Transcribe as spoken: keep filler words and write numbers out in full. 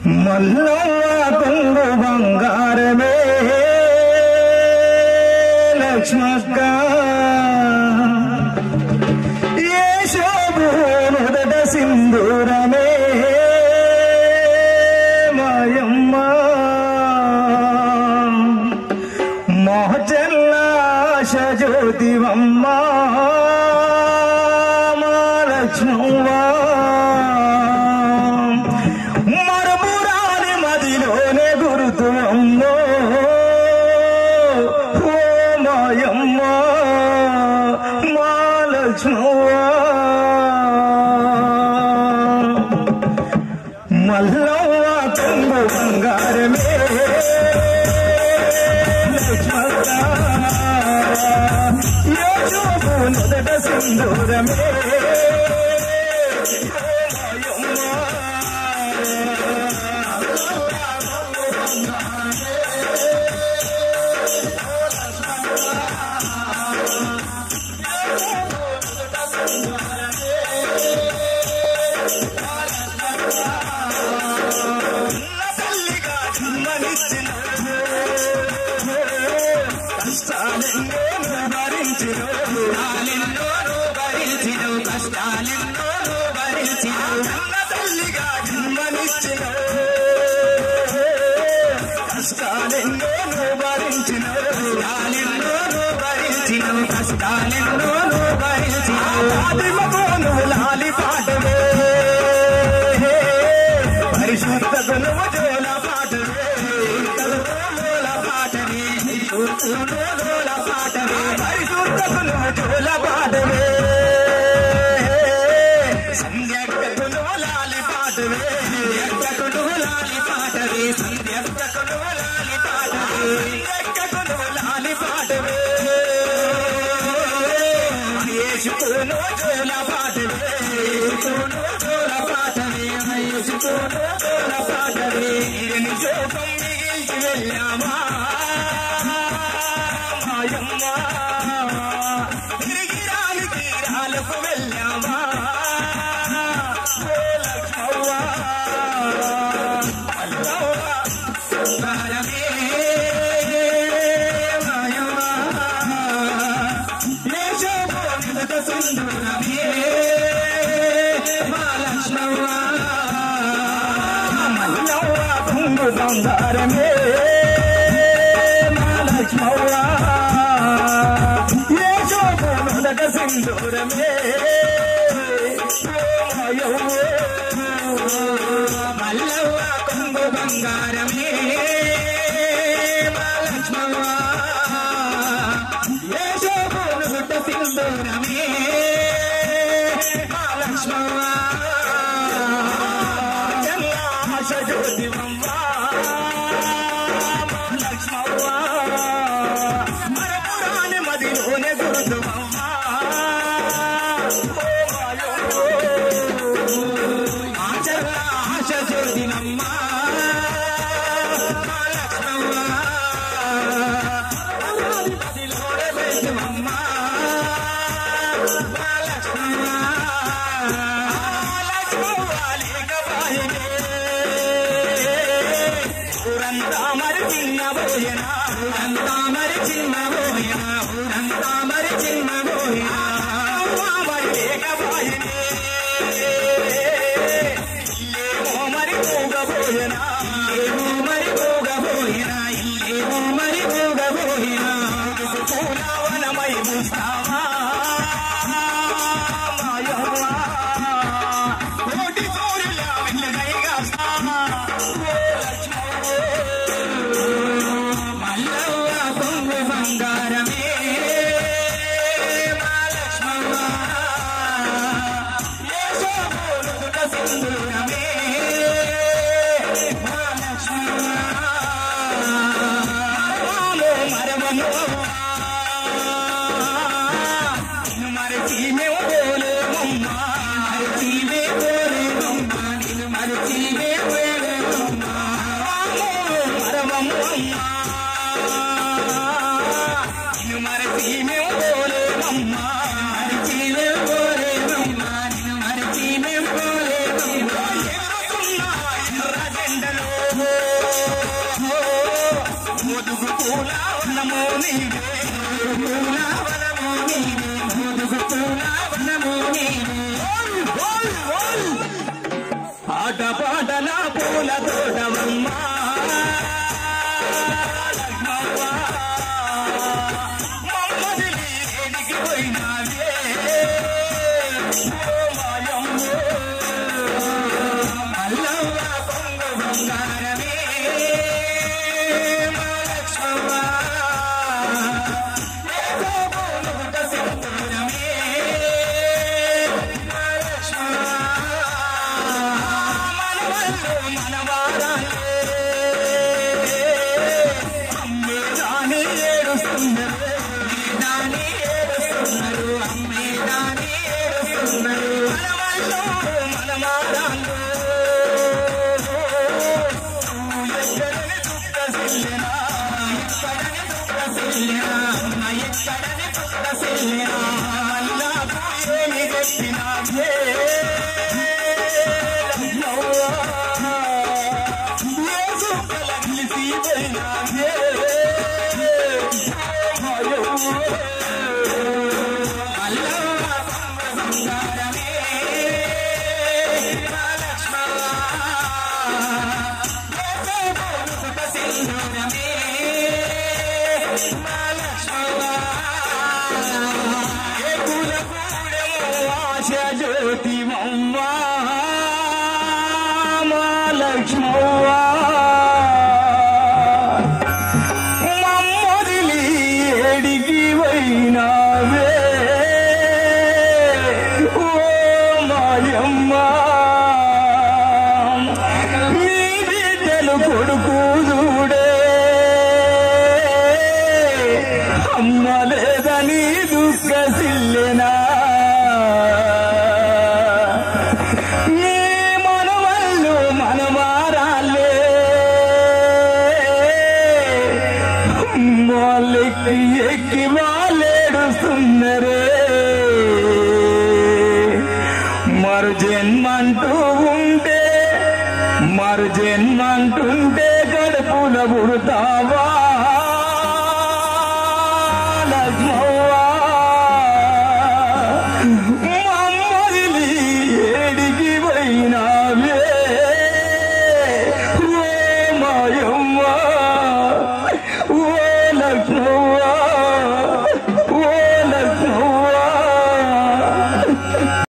మల్లవ్వ కొంగు బంగారమే లక్ష్మక్క ఏ శోభు మొదట సింధూరమే మాయమ్మ మోహచల్లాశ జ్యోతివమ్మ మా లక్ష్మవ్వ మరపురాని మదిలోనే గురుతు అమ్మో ఓ మాయమ్మ మా లక్ష్మవ్వ మల్లవ్వ కొంగు బంగారమే లక్ష్మక్క ఏ శోభు మొదట సింధూరమే తల్లిగా జన్మనిచ్చిన కష్టాలెన్నో భరించిన లాలెన్నో భరించిన కష్టాలెన్నో భరించిన ఆదిమకోను లాలి పాటవే పరిశుద్ధకు నువ్వు జోల పాటవే జోల పాటవే జోల పాటవే పరిశుద్ధకు నువ్వు జోల పాటవే జోల పాటవే జోల పాటవే జోల పాటవే జోకం మిగిల్చి వెళ్ళామా మాయమ్మ తిరిగి రాని తీరాలకు వెళ్ళామా లక్ష్మవ్వ మల్లవ్వ బంగారమే మాయమ్మ ఏ శోభు మొదట సింధూరమే మా లక్ష్మవ్వ మల్లవ్వ కొంగు బంగారమే మా లక్ష్మవ్వ ఏ శోభు మొదట సింధూరమే మల్లవ్వ కొంగు బంగారమే మా లక్ష్మవ్వ ఏ శోభు మొదట సింధూరమే మా లక్ష్మవ్వ ఆశ జ్యోతివమ్మ మా లక్ష్మవ్వ మరపురాని మదిలోనే గురుతువమ్మ ఆశ జ్యోతివమ్మ మా లక్ష్మవ్వ మదిలోనే వెళ్తువమ్మ మా లక్ష్మవ్వ ఊరంతా మరి చిన్న భోజన ఊరంతా మరి చిన్న భోజన ఊరంతా మరి చిన్న భోజన మరి లేకపోయినే ఇల్లేమో మరి పూగ భోజన ఇల్లేమో మరి పూగ భోజన ఇల్లేమో మరి పూగ భోజన పూలవనమై ముస్తావా మాయమ్మ కోటి సూర్యుల వెన్నెలైగా మల్లవ్వ కొంగు బంగారమే మా లక్ష్మవ్వ ఏ శోభు మొదట సింధూరమే మా లక్ష్మవ్వ మరవను నిన్ను మరచి మేము పోలేమమ్మ మరచి మే పోలేమమ్మ నిన్ను మరచి మే పోలేమమ్మ మరవము అమ్మ నిన్ను మరచి మేము పోలేమమ్మ మరచి మేము పోలేమమ్మ నిన్ను మరచి మేము పోలేమమ్మ ఎగురుతున్న ఎర్ర జెండలు ముదుగు పూల వనము నీవే పూల వనము నీవే ముదుగు పూల వనము నీవే ఆట పాటల పూల తోటవమ్మ మమ్మదిలి ఏడికి పోయినావే మల్లవ్వ కొంగు బంగారమే జ్యోతి మమ్మ లక్ష్మవ్వ మమ్మదిలి ఏడికి వైనావే ఓ మాయమ్మ మీ బిడ్డలు కొడుకు చూడే అమ్మ లేదని దుఃఖసిల్లెనా ఎక్కి వాళ్ళేడుస్తున్నరే మరు జన్మంటూ ఉంటే మరు జన్మంటుంటే గడుపుల పుడతావా